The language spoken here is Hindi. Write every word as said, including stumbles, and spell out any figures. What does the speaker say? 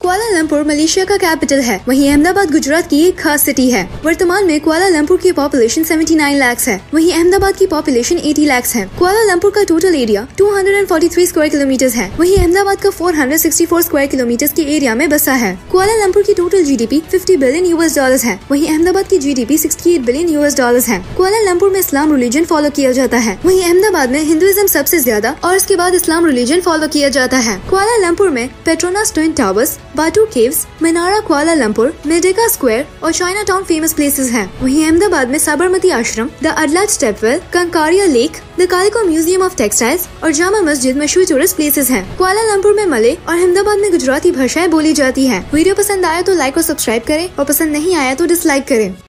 कुआलालंपुर मलेशिया का कैपिटल है। वहीं अहमदाबाद गुजरात की एक खास सिटी है। वर्तमान में कुआलालंपुर की पॉपुलेशन उन्यासी लाख है। वहीं अहमदाबाद की पॉपुलेशन अस्सी लाख है। कुआलालंपुर का टोटल एरिया दो सौ तैंतालीस स्क्वायर किलोमीटर है। वहीं अहमदाबाद का चार सौ चौंसठ स्क्वायर किलोमीटर के एरिया में बसा है। कुआलालंपुर की टोटल जीडीपी पचास बिलियन यूएस डॉलर्स है। वहीं अहमदाबाद की जीडीपी अड़सठ बिलियन यूएस डॉलर्स है। कुआलालंपुर में इस्लाम रिलीजन फॉलो किया जाता है। वहीं अहमदाबाद में हिंदुइज्म सबसे ज्यादा और उसके बाद इस्लाम रिलीजन फॉलो किया जाता है। कुआलालंपुर में Petronas Twin Towers, Batu Caves, Menara Kuala Lumpur, Merdeka Square और चाइना टाउन फेमस प्लेसेस हैं। वहीं अहमदाबाद में Sabarmati Ashram, the Adalaj stepwell, Kankaria Lake, the Calico Museum of Textiles और जामा मस्जिद मशहूर टूरिस्ट प्लेसेस हैं। कुआलालंपुर में मलय और अहमदाबाद में गुजराती भाषाएं बोली जाती हैं। वीडियो पसंद आया तो लाइक और सब्सक्राइब करें और पसंद नहीं आया तो डिसलाइक करें।